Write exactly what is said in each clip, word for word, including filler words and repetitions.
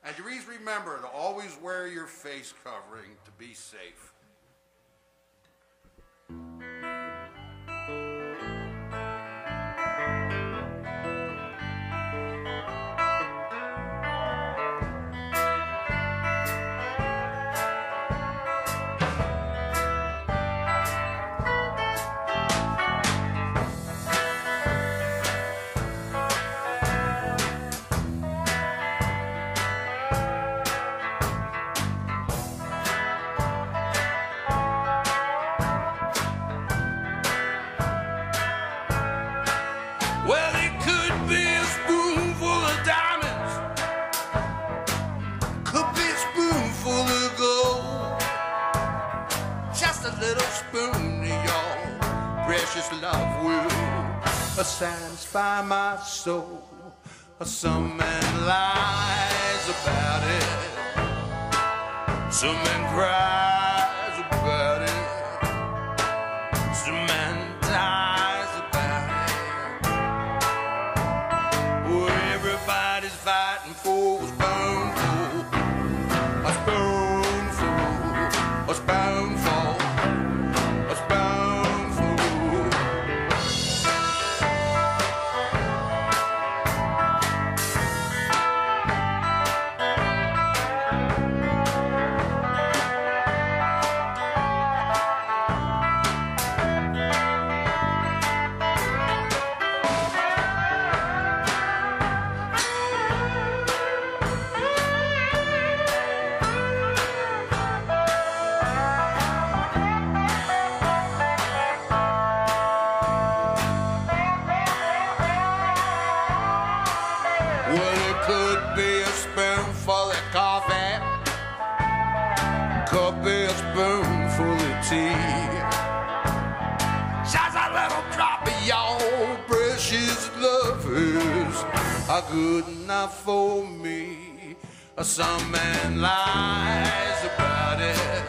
And please remember to always wear your face covering to be safe. Love will satisfy my soul. Some man lies about it, some man cries about it, some man dies about it. Oh, everybody's fighting for a spoonful, a spoonful, a spoonful, a spoonful. Are good enough for me. Some man lies about it,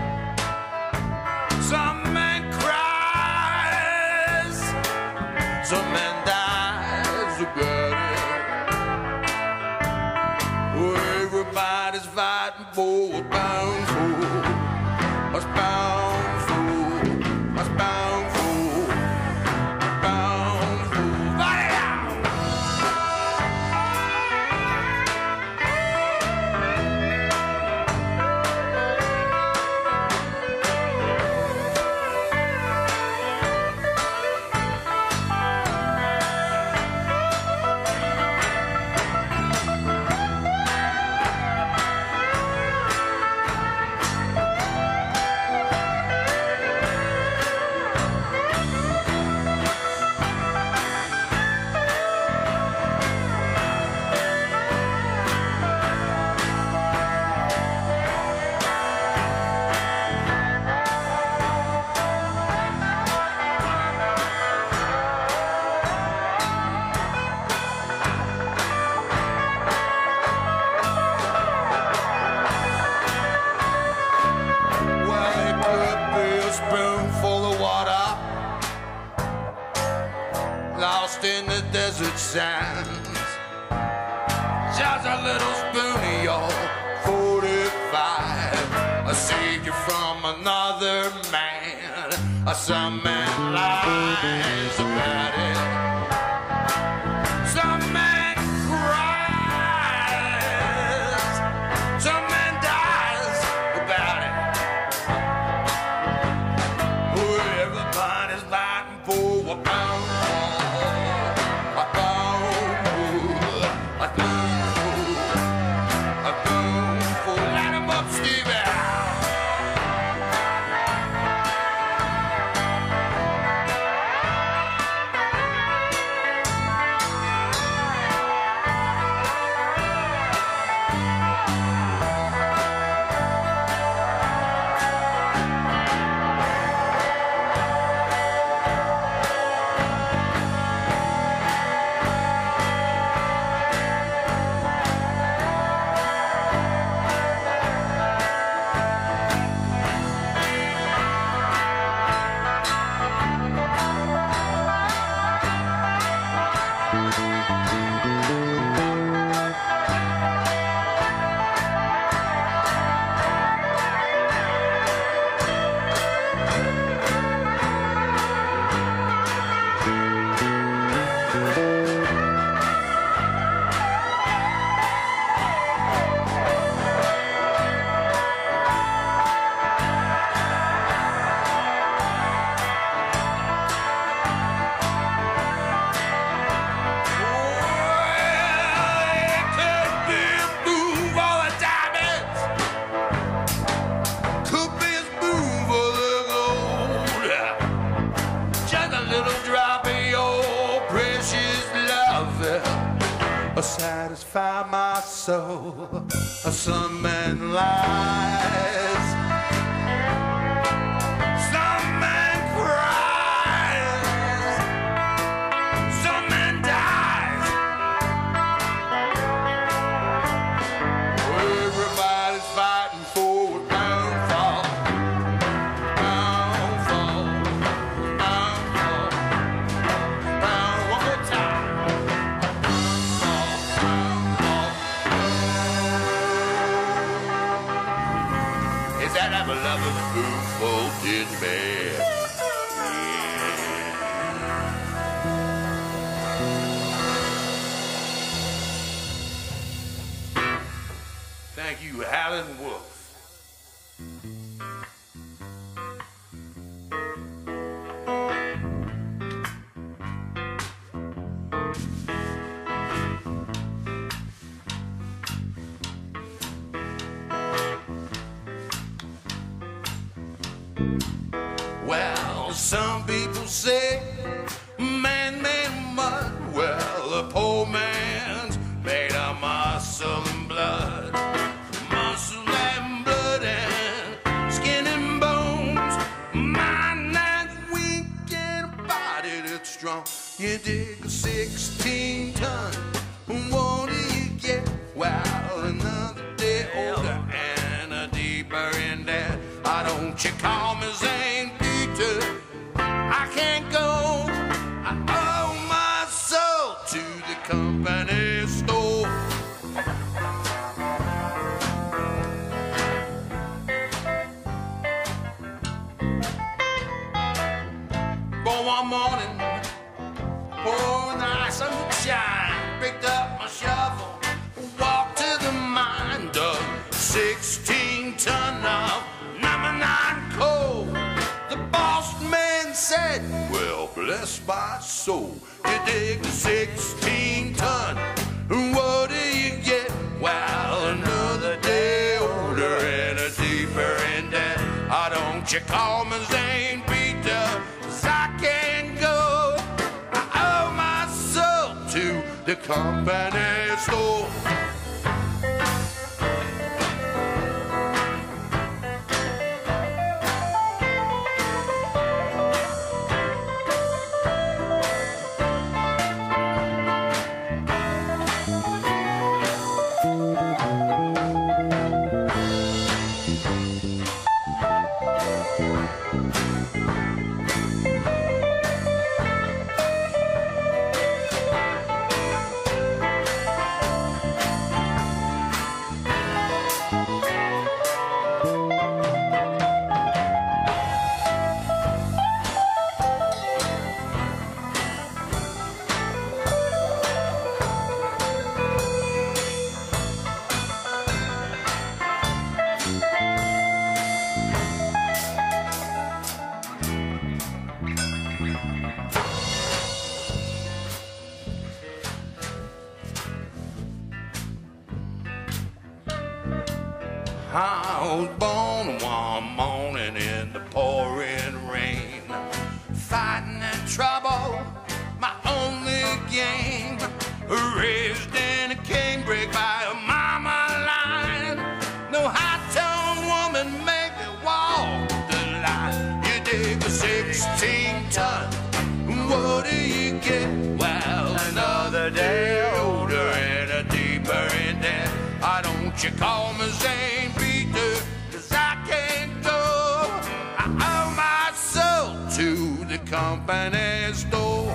some man cries, some man dies about it. Oh, everybody's fighting for a spoonful, a spoonful, a spoonful, a spoonful. In the desert sands, just a little spoon of your forty-five. I saved you from another man. Some man lies about it, some man cries, some man dies about it. Oh, everybody's fighting for a pound. soul. Some man lies, some man cries, some man dies. Everybody's fighting for a downfall, downfall, downfall, down one more time. Is that ever loving who folded bed? Thank you, Alan Wolf. Well, some people say man made mud. Well, a poor man's made of muscle and blood. Muscle and blood and skin and bones. Mind that's weak and a body that's strong. You dig a sixteen ton, what do you get? Well, another day older and a deeper in debt. Why don't you call me Saint Peter? I can't go. I owe my soul to the company store. But one morning, pouring ice sunshine, picked up my shovel, walked to the mine, dug sixteen ton of number nine coal. The boss man said, well, bless my soul, you dig the sixteen ton, what do you get? Well, another day older and a deeper in debt. Why don't you call me Saint Peter? 'Cause I can't go. I owe my soul to the company store. I was born one morning in the pouring rain, fighting and trouble, my only game. Raised in a canebrake by a mama line. No high-tone woman make me walk the line. You dig a sixteen ton, what do you get? Well, another day older and a deeper in debt. Why don't you call me Saint Peter? 'Cause I can't go. I owe my soul to the company store.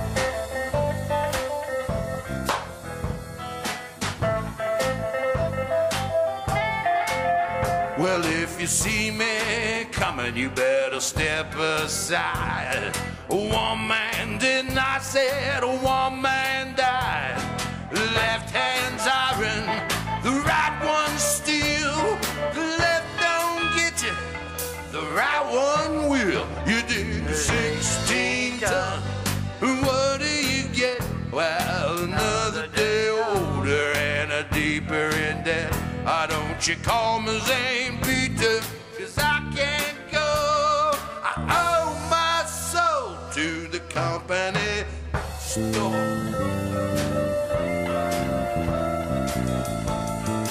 Well, if you see me coming, you better step aside. One man did not said, one man died. Left hand's iron, the right one's steel. The left don't get you, the right one will. You did sixteen ton, what do you get? Well, another day older and a deeper in debt. Why don't you call me Saint Peter? 'Cause I can't go. I owe my soul to the company store.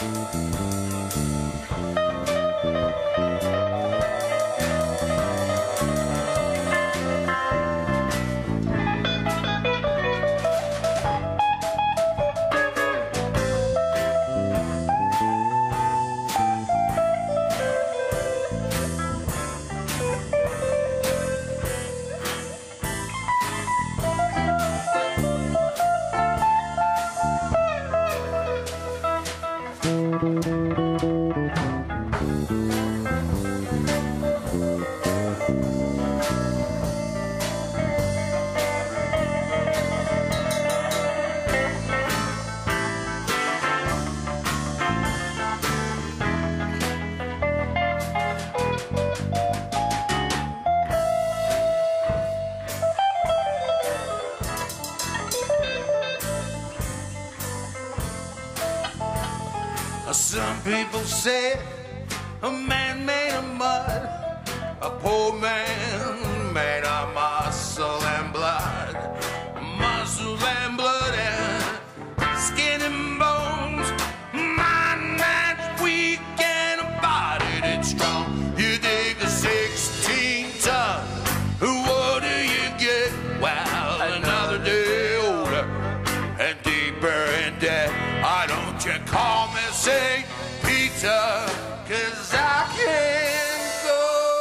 People say a man made of mud, a poor man made of muscle and blood, muscle and blood and skin and bones, mind that's weak and a body that's strong. You dig a sixteen ton, what do you get? Well, another day older and deeper in debt. Why don't you call me Saint Peter, 'cause I can't go.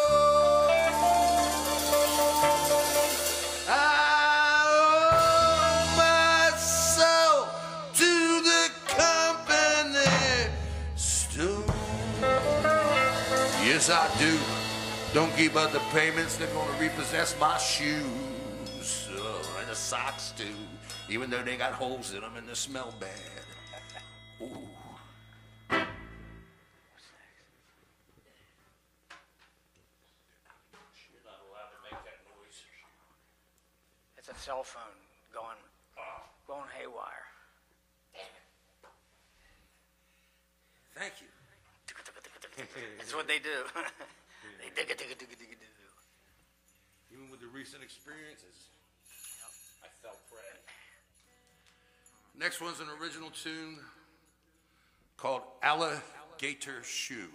I owe my soul to the company store. Yes, I do. Don't keep up the payments, they're gonna repossess my shoes. Oh, and the socks too, even though they got holes in them and they smell bad. Ooh. It's a cell phone going, going haywire. Thank you. That's what they do. They dig it, dig it, dig it, dig it, dig it. Even with the recent experiences, I felt prey. Next one's an original tune called Alligator Shoe.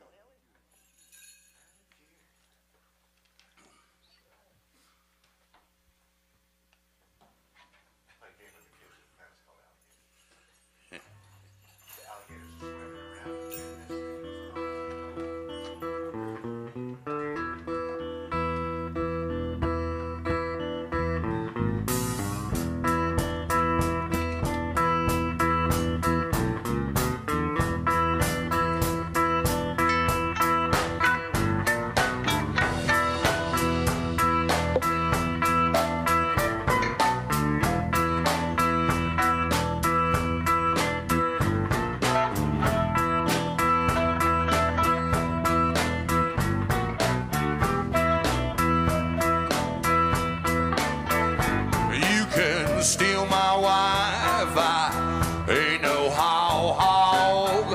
Steal my wife, I ain't no how hog.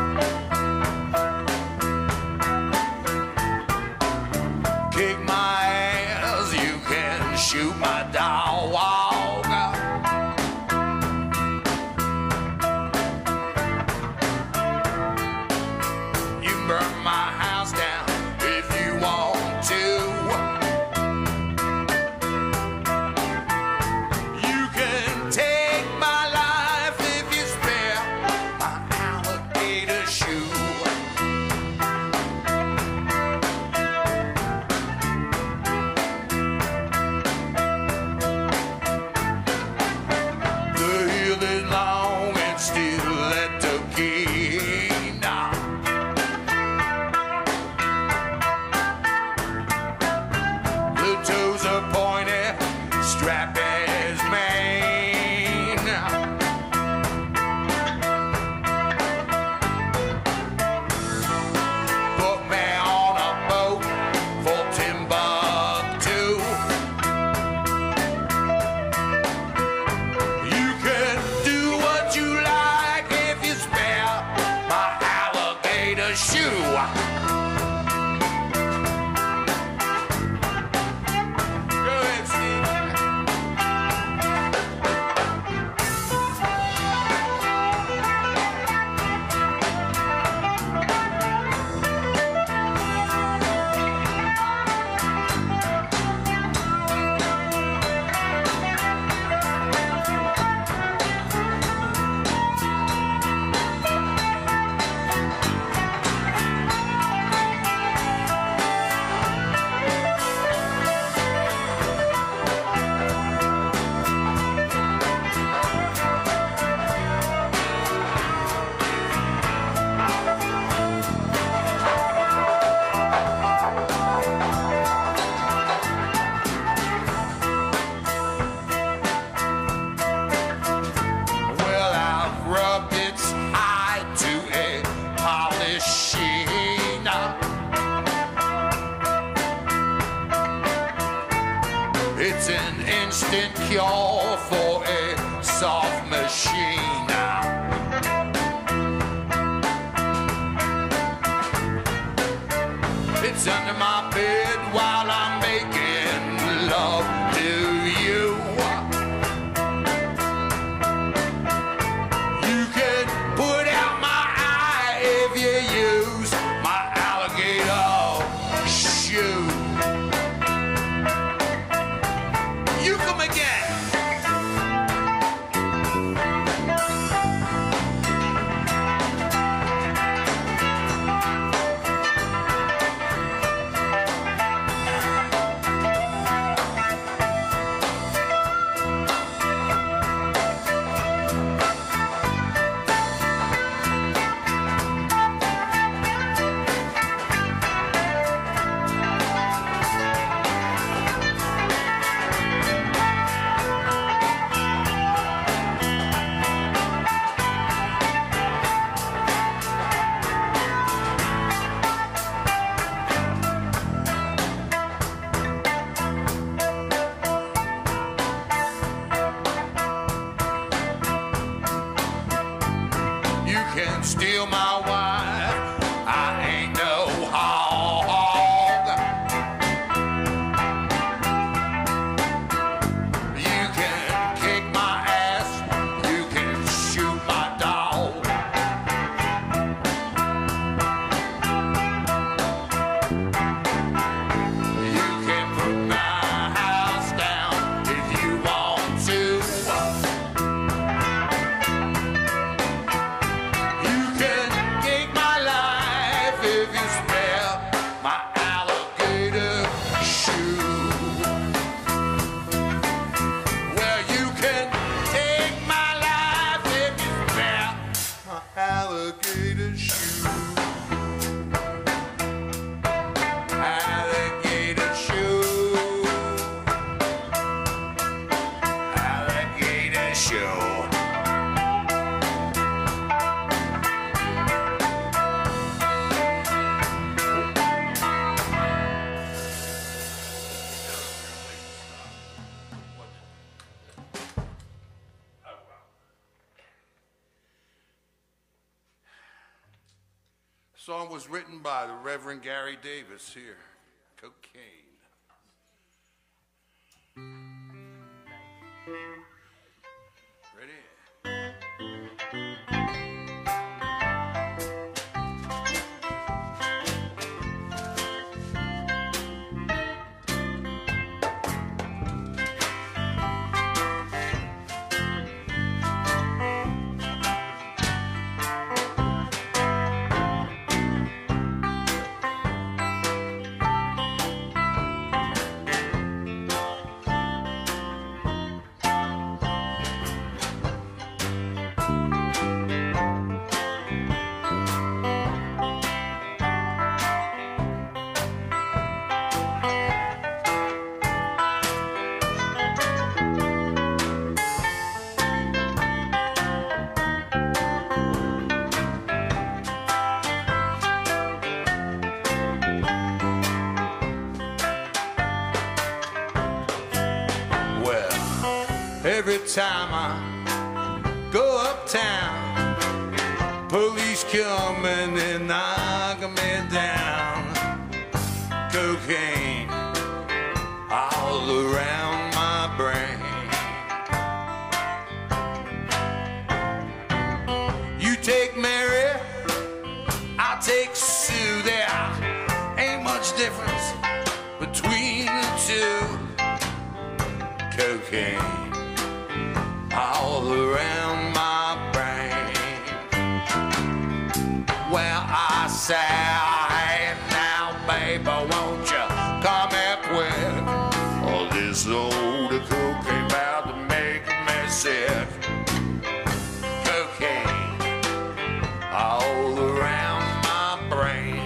Kick my ass, you can shoot my dog. You burn my house down if you want to. It's an instant cure for a soft machine. can steal my wife. I ain't no hog. You can kick my ass, you can shoot my dog. You can put my house down if you want to. You can take my life if you spare my alligator shoe. Well, you can take my life if you spare my alligator shoe. Alligator shoe. Alligator shoe. The song was written by the Reverend Gary Davis here. Cocaine. Ready? Every time I go uptown, police come and they knock me down. Cocaine all around my brain. You take Mary, I'll take Sue. There ain't much difference between the two. Cocaine all around my brain. Well, I say, hey, now, baby, won't you come up with all this load of cocaine about to make me sick. Cocaine all around my brain.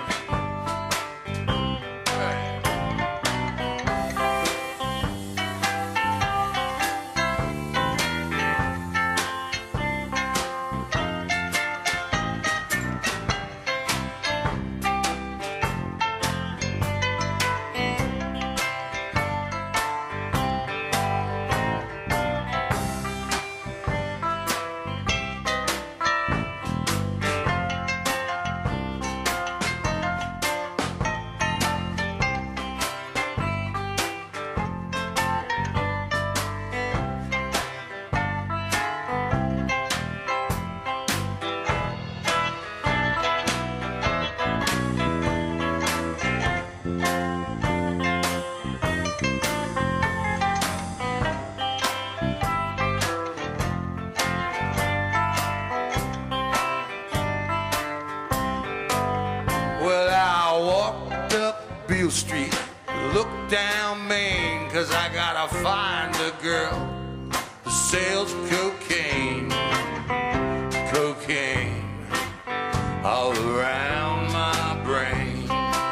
Street, look down Main, cause I gotta find a girl who sells cocaine. Cocaine all around my brain.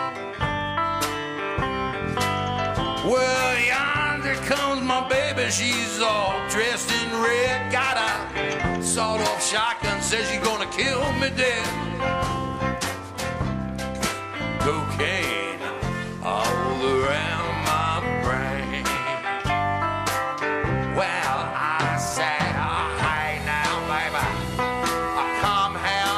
Well, yonder comes my baby, she's all dressed in red, got a sawed-off shotgun, says she's gonna kill me dead. Cocaine all around my brain. Well, I say, oh, hey now, baby, I come here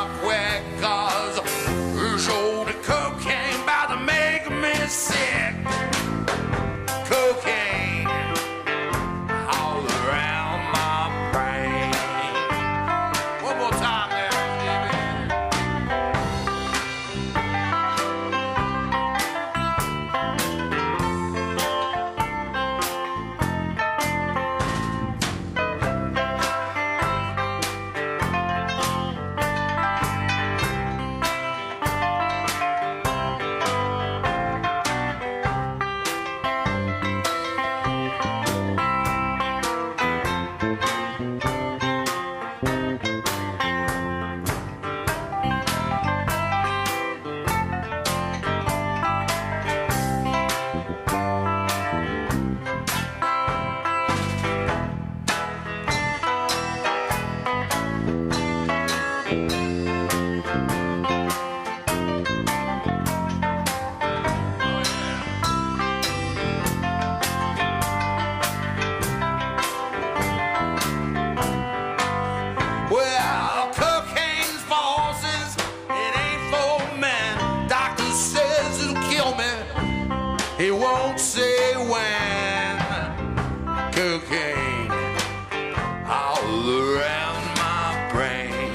say when. Cocaine all around my brain.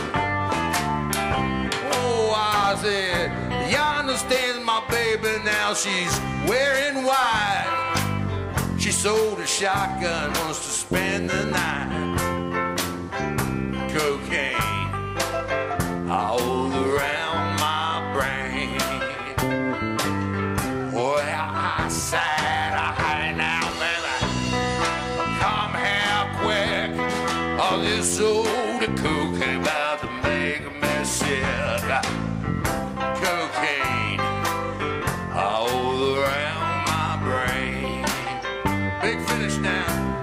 Oh, I said, you understand my baby now, she's wearing white. She sold a shotgun, wants to spend the night. Cocaine all around my brain. Well, I said, hey now, baby, come here quick. All this old cocaine about to make me sick. Cocaine all around my brain. Big finish now.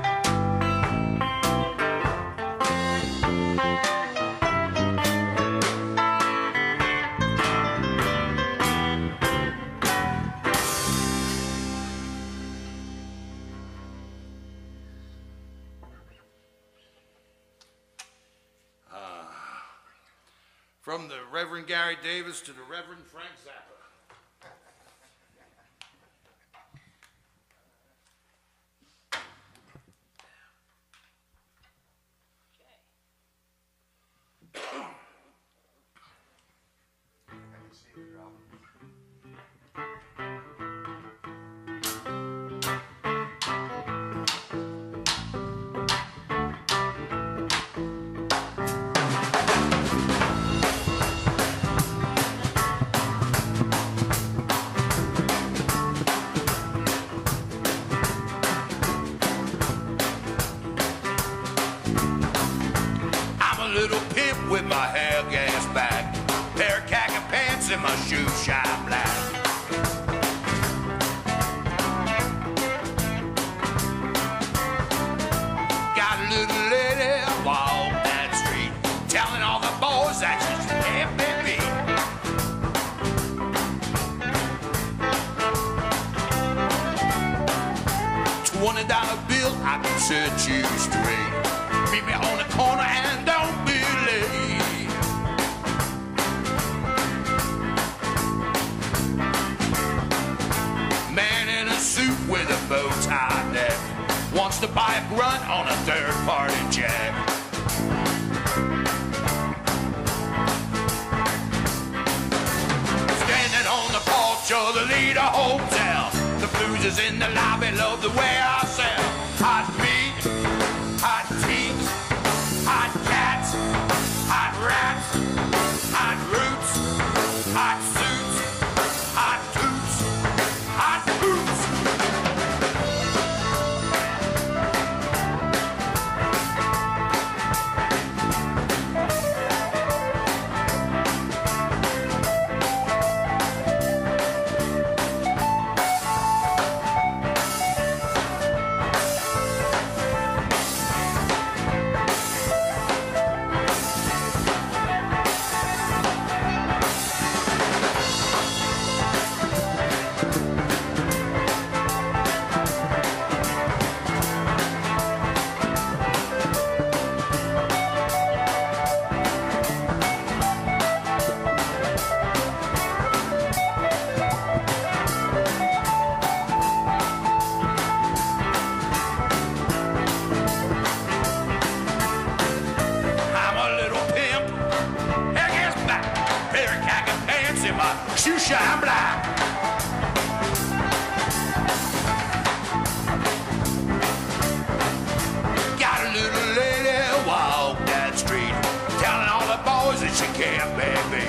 From the Reverend Gary Davis to the Reverend Frank Zappa. With my hair gas back, pair of khaki pants and my shoes shine black. Got a little lady walk that street, telling all the boys that she's F B B. Twenty dollar bill, I can set you straight. Meet me on the corner and don't be late. Man in a suit with a bow tie neck wants to buy a grunt on a third party jack. Standing on the porch of the Leader Hotel, the blues is in the lobby, love the way I sell. Hot meat, hot teeth, hot cats, hot rats, hot roots, hot suits, hot toots, hot boots. Shoe shine black. Got a little lady walk that street, telling all the boys that she can't baby.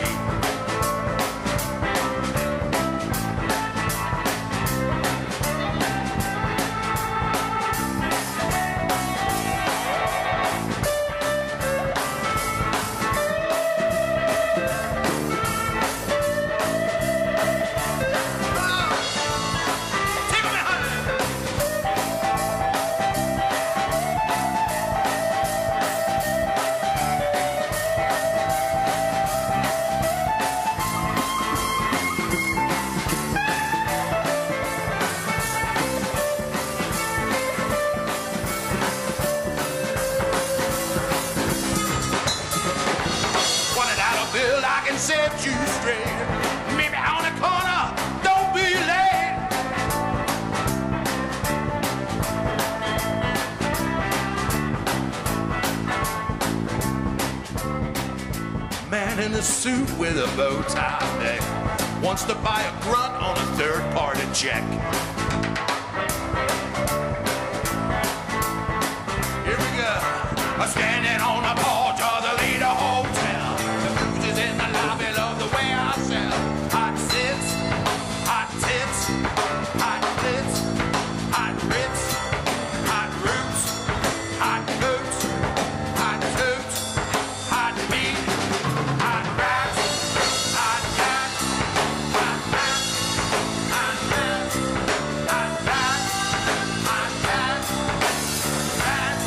in a suit with a bow tie neck wants to buy a grunt on a third-party check. Here we go. I'm standing on the porch of the Alligator Hotel. The booze is in the lobby, love the way I sell. Hot sits, hot tits, hot blitz, hot ritz, hot roots, hot boots, hot toots, hot meat, hot rats, hot cats, hot rats, hot rats, hot rats, hot cats, rats.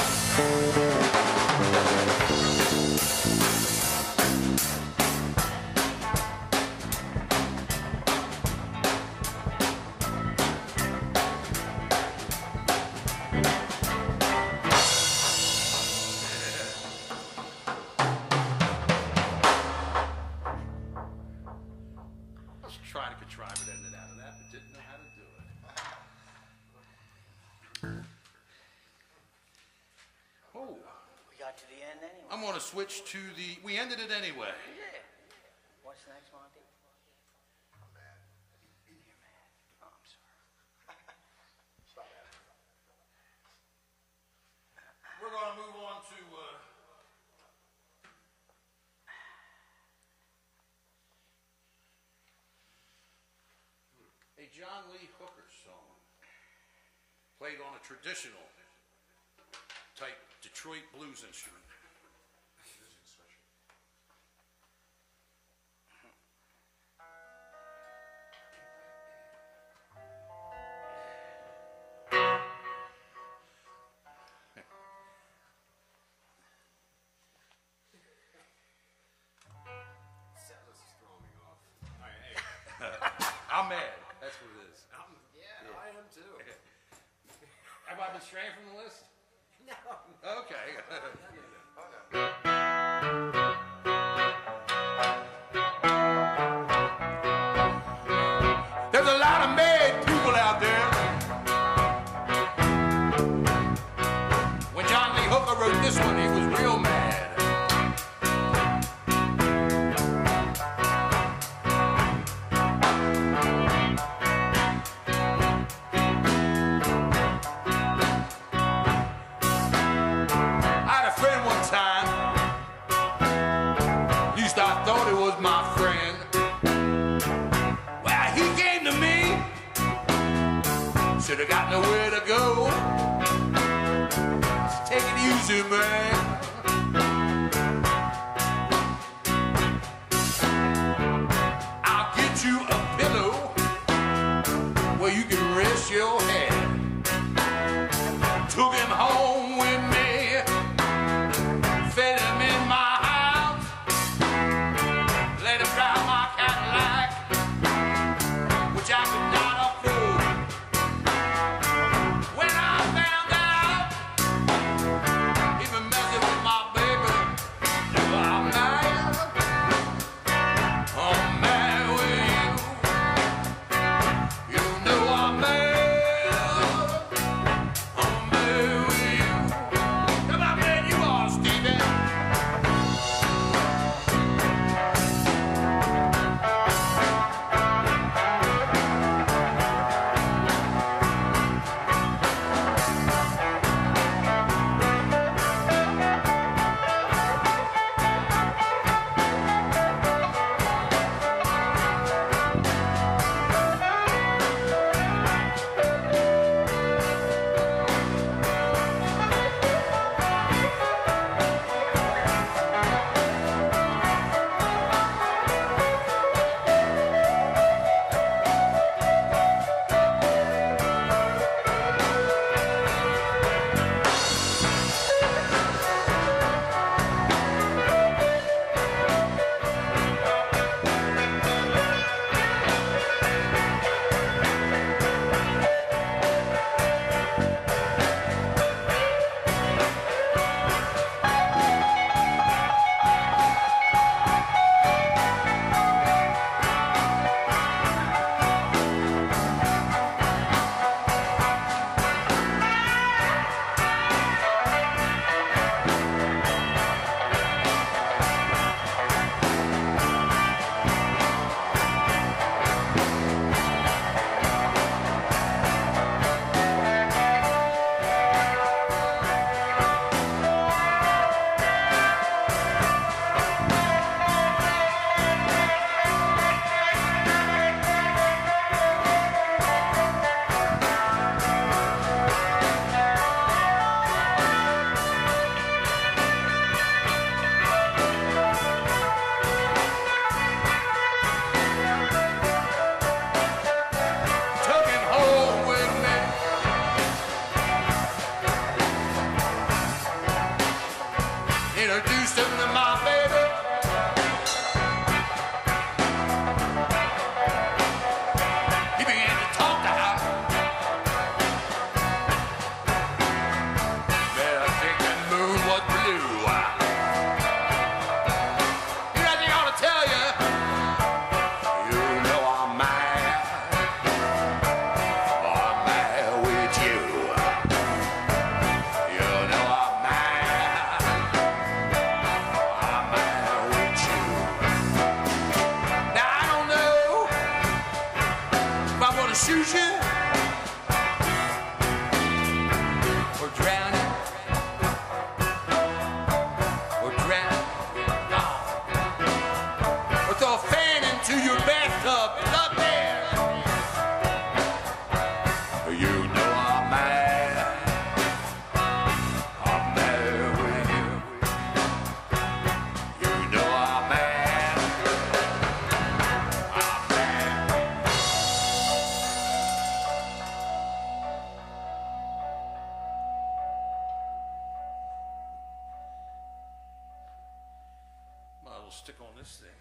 I was trying to contrive it in and out of that, but didn't know how to do it. Oh, We got to the end anyway. I'm going to switch to the. We ended it anyway. Yeah. What's next, Monty? I'm mad. You're mad. Oh, I'm sorry. Stop that. We're going to move on to. Uh, a John Lee Hooker song played on a traditional type Detroit blues instrument. I'm mad. That's what it is. Um, yeah, I am too. Have I been straying from the list? No. Okay. There's a lot of mad people out there. When John Lee Hooker wrote this one, he was real mad. I thought he was my friend. Well, he came to me. Should have got nowhere to go. So take it easy, man. I'll get you a pillow where you can rest your head. Took him home with me. Fed him in my I could not afford. When I found out he been messing with my baby, well, I'm mad. I'm mad with you. You know I'm mad. stick on this thing.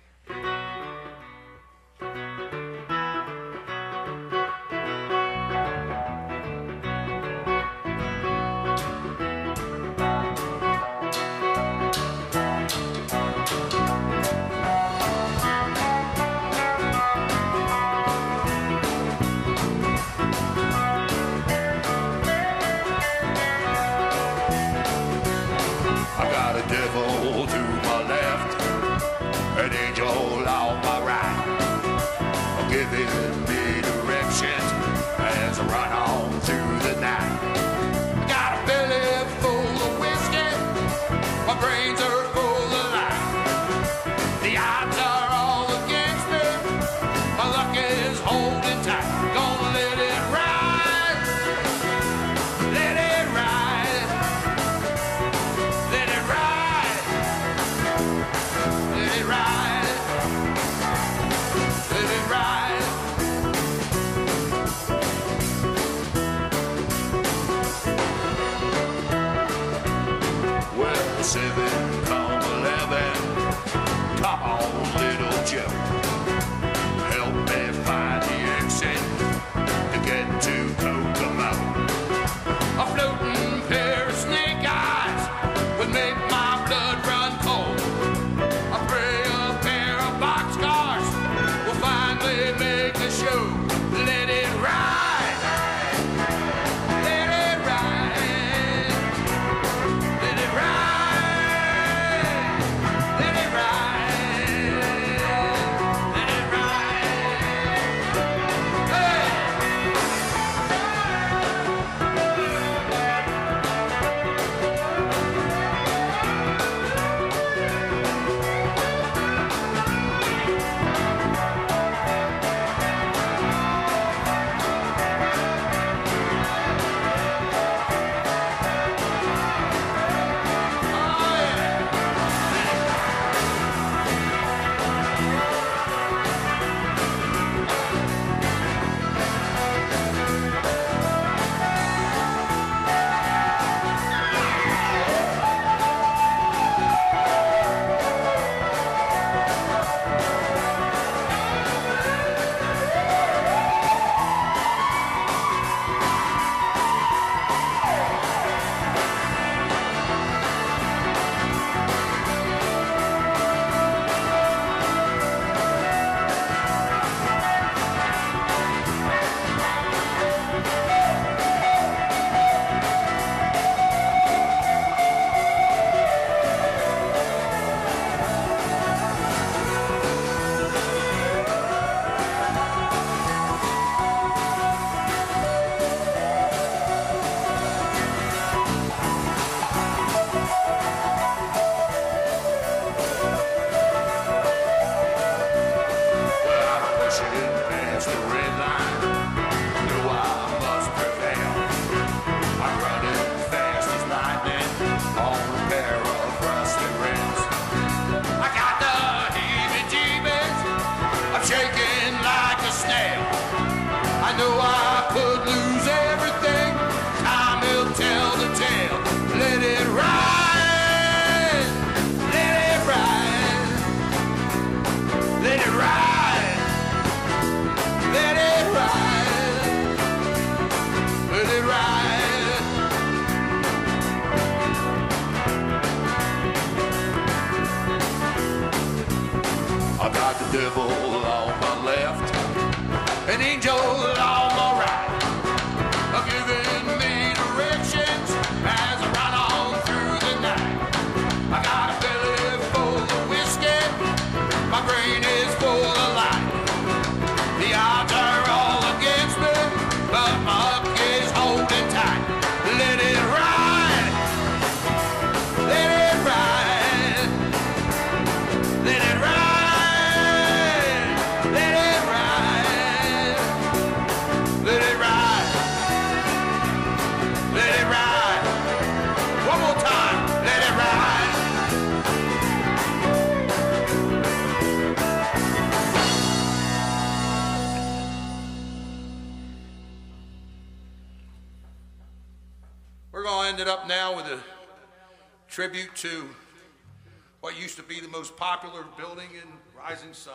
We're going to end it up now with a tribute to what used to be the most popular building in Rising Sun.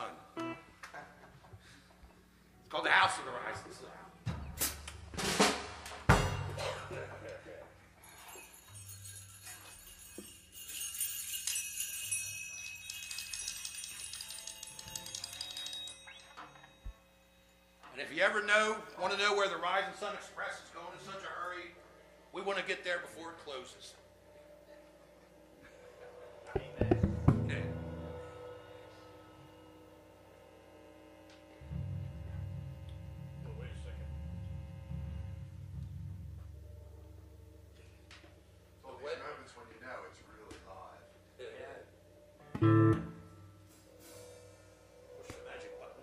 It's called the House of the Rising Sun. And if you ever know, want to know where the Rising Sun Express is going in such a hurry, we want to get there before it closes. Yeah. Well, wait a second. Well, these moments when you know it's really live. Yeah. Push the magic button.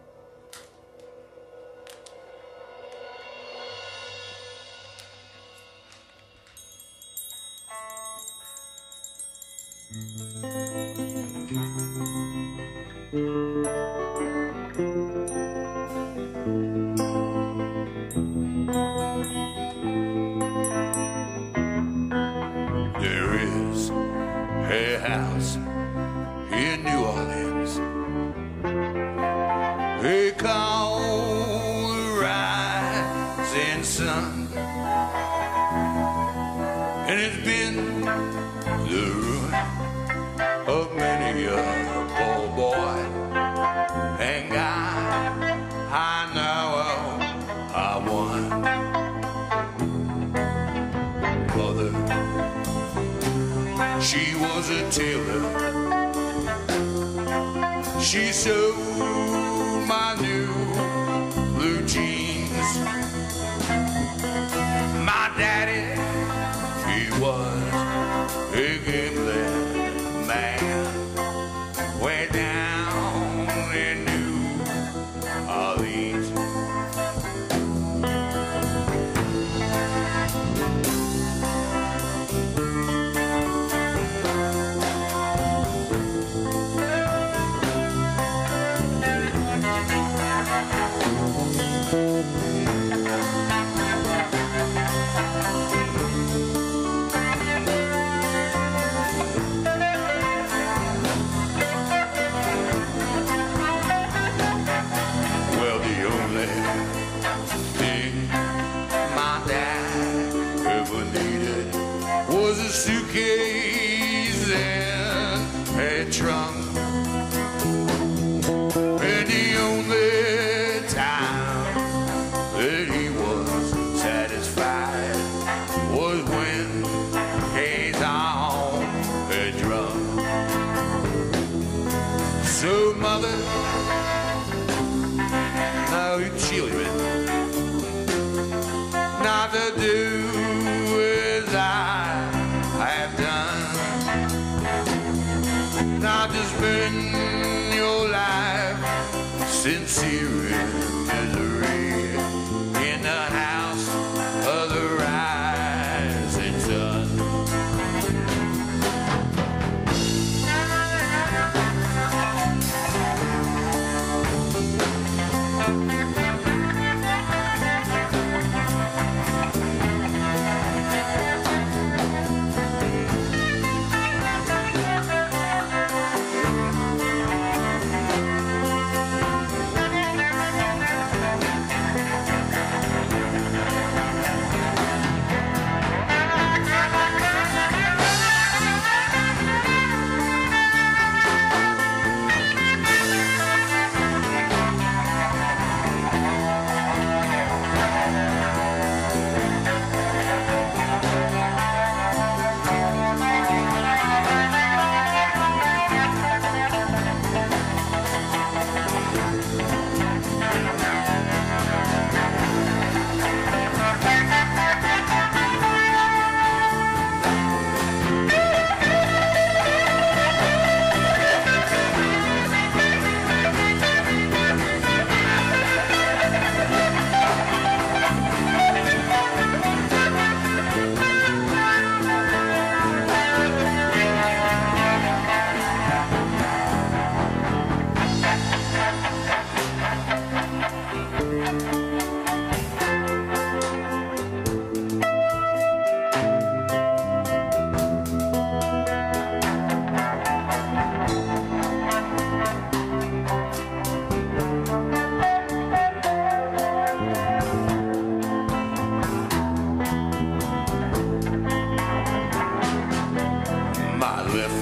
There is a house in New Orleans they call the Rising Sun, and it's been the ruin of many a poor boy. And God, I know I won. Mother, she was a tailor. She sewed my new blue jeans. My daddy, he was a gambling man way down in New Orleans. Well, the only thing my dad ever needed was a suitcase and a trunk. And the only time that he was satisfied was when he's on a drum. So, mother, now you chill with not to do as I have done, not to spend your life sincere in misery in the house of the rising sun.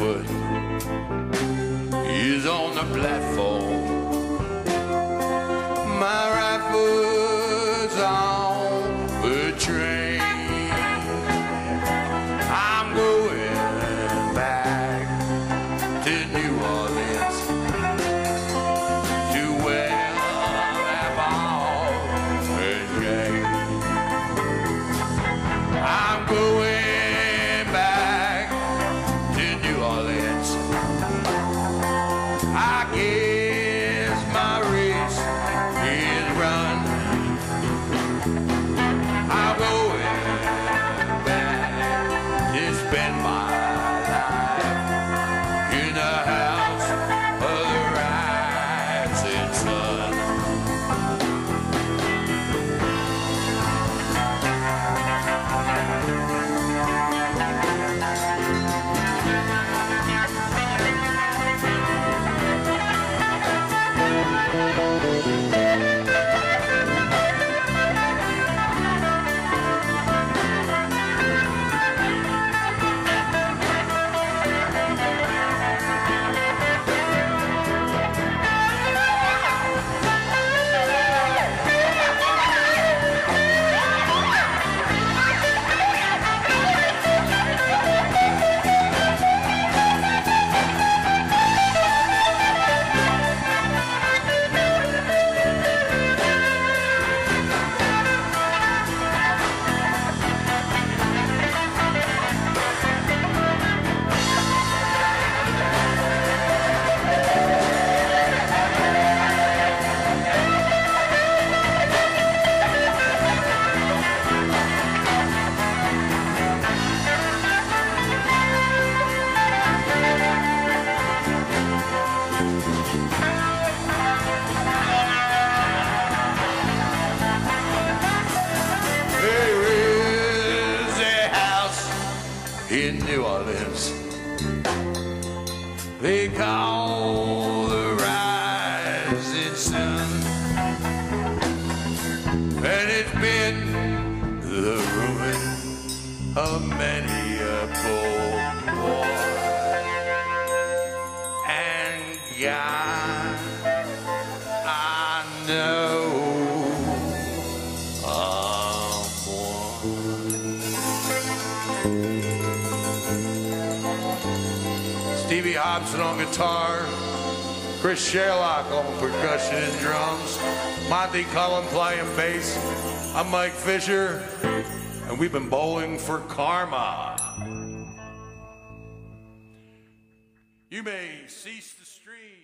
foot is on the platform. My right foot's on the train. I'm going back to New Orleans, to where that ball is gay. I'm going back to New Orleans. I guess my race is run. I'm going back to spend my life in the house of the rising sun. In New Orleans, they call the rising sun, and it's been the ruin of many a poor boy. And God, I know I'm one. Stevie Hobson on guitar, Chris Sherlock on percussion and drums, Monty Cullum playing bass. I'm Mike Fisher, and we've been bowling for karma. You may cease the stream.